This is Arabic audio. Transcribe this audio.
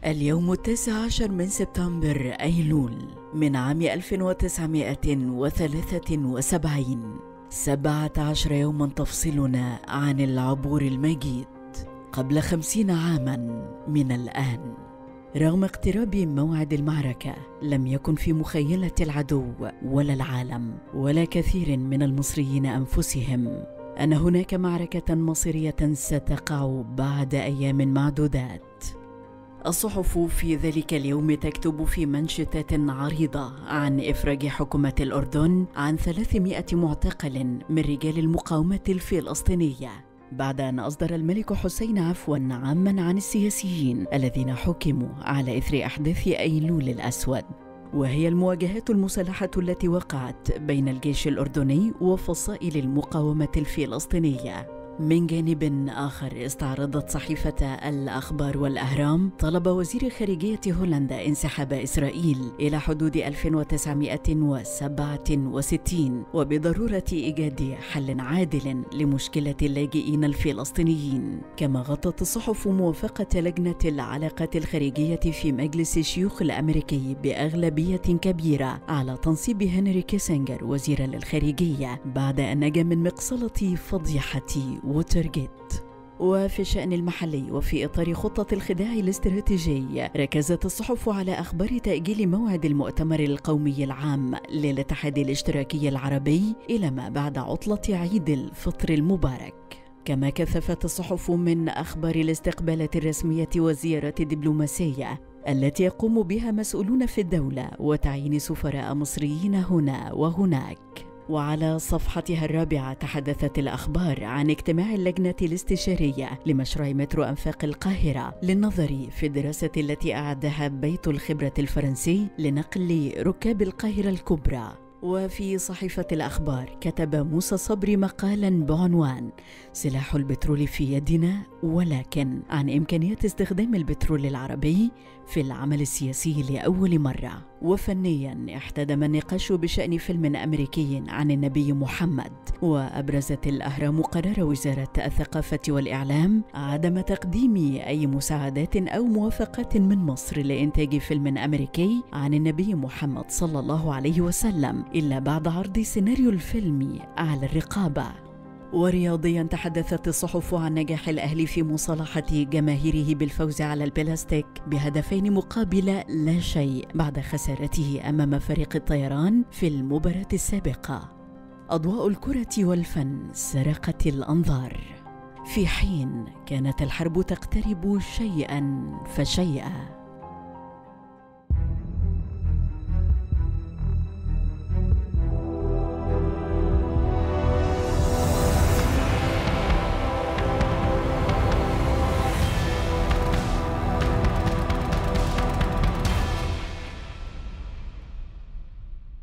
اليوم 19 من سبتمبر أيلول من عام 1973. 17 يوما تفصلنا عن العبور المجيد قبل 50 عاما من الآن. رغم اقتراب موعد المعركة لم يكن في مخيلة العدو ولا العالم ولا كثير من المصريين أنفسهم أن هناك معركة مصيرية ستقع بعد أيام معدودات. الصحف في ذلك اليوم تكتب في منشطات عريضة عن إفراج حكومة الأردن عن 300 معتقل من رجال المقاومة الفلسطينية بعد أن أصدر الملك حسين عفواً عاماً عن السياسيين الذين حكموا على إثر أحداث أيلول الأسود، وهي المواجهات المسلحة التي وقعت بين الجيش الأردني وفصائل المقاومة الفلسطينية. من جانب آخر، استعرضت صحيفة الأخبار والأهرام طلب وزير خارجية هولندا انسحاب إسرائيل إلى حدود 1967 وبضرورة إيجاد حل عادل لمشكلة اللاجئين الفلسطينيين. كما غطت الصحف موافقة لجنة العلاقات الخارجية في مجلس الشيوخ الأمريكي بأغلبية كبيرة على تنصيب هنري كيسنجر وزيرا للخارجية بعد أن نجا من مقصلة فضيحة ووترغيت. وفي الشأن المحلي وفي إطار خطة الخداع الاستراتيجي، ركزت الصحف على أخبار تأجيل موعد المؤتمر القومي العام للاتحاد الاشتراكي العربي إلى ما بعد عطلة عيد الفطر المبارك. كما كثفت الصحف من أخبار الاستقبالات الرسمية والزيارات الدبلوماسية التي يقوم بها مسؤولون في الدولة وتعيين سفراء مصريين هنا وهناك. وعلى صفحتها الرابعة تحدثت الأخبار عن اجتماع اللجنة الاستشارية لمشروع مترو أنفاق القاهرة للنظر في الدراسة التي أعدها بيت الخبرة الفرنسي لنقل ركاب القاهرة الكبرى. وفي صحيفة الأخبار كتب موسى صبري مقالاً بعنوان سلاح البترول في يدنا، ولكن عن إمكانية استخدام البترول العربي في العمل السياسي لأول مرة. وفنياً احتدم النقاش بشأن فيلم أمريكي عن النبي محمد، وأبرزت الأهرام قرار وزارة الثقافة والإعلام عدم تقديم أي مساعدات أو موافقات من مصر لإنتاج فيلم أمريكي عن النبي محمد صلى الله عليه وسلم إلا بعد عرض سيناريو الفيلم على الرقابة. ورياضيا تحدثت الصحف عن نجاح الأهلي في مصالحة جماهيره بالفوز على البلاستيك بهدفين مقابل لا شيء بعد خسارته أمام فريق الطيران في المباراة السابقة. أضواء الكرة والفن سرقت الأنظار، في حين كانت الحرب تقترب شيئا فشيئا.